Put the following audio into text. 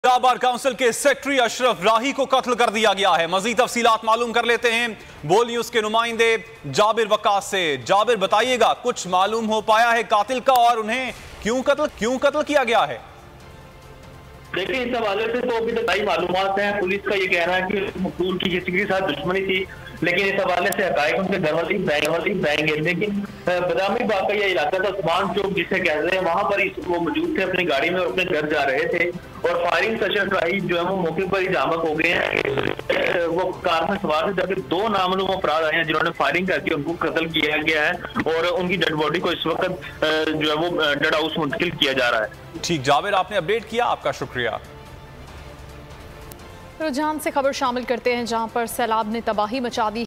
बार council के secretary Ashraf Rahi को कत्ल कर दिया गया है। मजीद तफसीलात मालूम कर लेते हैं बोल न्यूज के नुमाइंदे जाबिर वक्कास से। जाबिर, बताइएगा, कुछ मालूम हो पाया है कातिल का और उन्हें क्यों कत्ल किया गया है? देखिए, इस हवाले से तो अभी तक कई मालूमात हैं। पुलिस का ये कहना है कि मकतूल की किसी के साथ दुश्मनी थी, लेकिन इस हवाले से हकायक उनके घर वाले बताएंगे। लेकिन बदामी बाग का यह इलाका था, उस्मान चौक जिसे कहते हैं, वहां पर वो मौजूद थे अपनी गाड़ी में और अपने घर जा रहे थे और फायरिंग से अशरफ राही जो है वो मौके पर ही जामक हो गए हैं। वो कार में सवार थे, जबकि दो नामालूम अफराद आए हैं जिन्होंने फायरिंग करके उनको कत्ल किया गया है और उनकी डेड बॉडी को इस वक्त जो है वो डेड हाउस मुंतकिल किया जा रहा है। ठीक जाबिर, आपने अपडेट किया, आपका शुक्रिया। रुझान से खबर शामिल करते हैं, जहां पर सैलाब ने तबाही मचा दी।